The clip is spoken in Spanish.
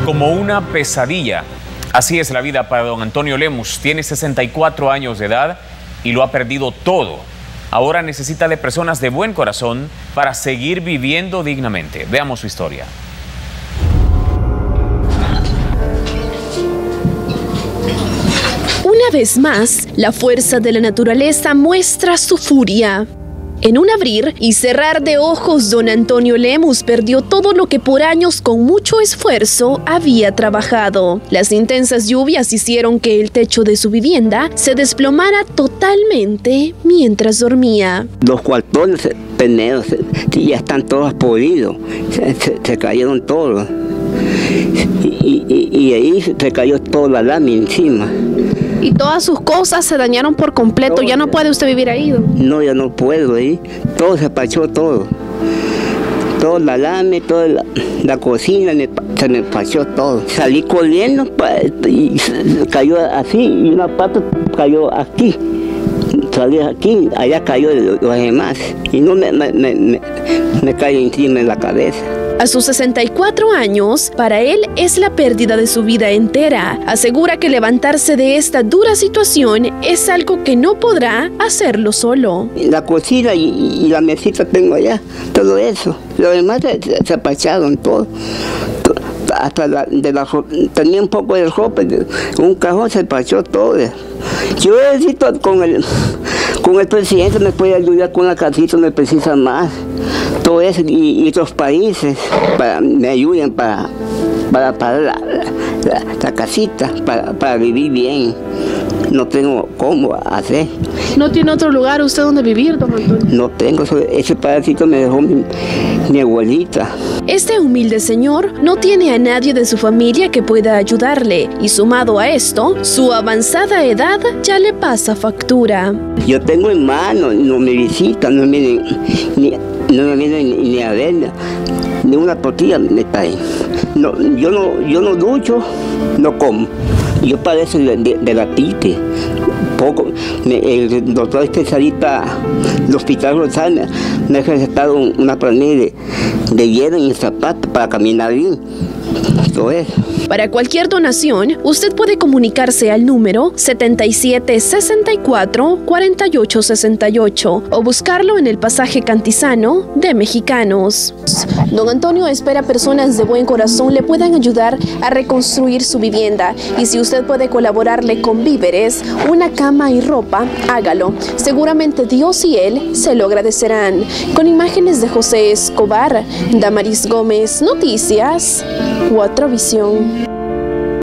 Como una pesadilla. Así es la vida para don Antonio Lemus. Tiene 64 años de edad y lo ha perdido todo. Ahora necesita de personas de buen corazón para seguir viviendo dignamente. Veamos su historia. Una vez más, la fuerza de la naturaleza muestra su furia. En un abrir y cerrar de ojos, don Antonio Lemus perdió todo lo que por años con mucho esfuerzo había trabajado. Las intensas lluvias hicieron que el techo de su vivienda se desplomara totalmente mientras dormía. Los cuartones penedos ya están todos podridos, se cayeron todos. Y ahí se cayó toda la lámina encima. Y todas sus cosas se dañaron por completo. Todo, ¿ya no puede usted vivir ahí? No, ya no puedo ahí. Todo se pachó todo. Toda la lámina, toda la cocina, se me pachó todo. Salí corriendo y cayó así y una pata cayó aquí. Salí aquí, allá cayó los demás. Y no me cayó encima en la cabeza. A sus 64 años, para él es la pérdida de su vida entera. Asegura que levantarse de esta dura situación es algo que no podrá hacerlo solo. La cocina y la mesita tengo allá, todo eso. Lo demás se apacharon todo. Hasta tenía un poco de ropa, un cajón se pachó todo. Yo necesito con el presidente me puede ayudar con la casita, me precisa más. Todo eso y otros países me ayudan para la casita, para vivir bien. No tengo cómo hacer. ¿No tiene otro lugar usted donde vivir, don Antonio? No tengo, ese pedacito me dejó mi abuelita. Este humilde señor no tiene a nadie de su familia que pueda ayudarle y sumado a esto, su avanzada edad ya le pasa factura. Yo tengo hermanos, no me visitan, no me vienen ni a ver, ni una tortilla me traen. No, yo no ducho, no como. Yo padezco de la pite. Poco, el doctor especialista del Hospital Rosal me ha recetado una planilla de hielo y zapatos para caminar bien. Eso es. Para cualquier donación, usted puede comunicarse al número 7764-4868 o buscarlo en el pasaje Cantizano de Mexicanos. Don Antonio espera personas de buen corazón le puedan ayudar a reconstruir su vivienda y si usted puede colaborarle con víveres, una cama y ropa, hágalo. Seguramente Dios y él se lo agradecerán. Con imágenes de José Escobar, Damaris Gómez, Noticias 4 Visión.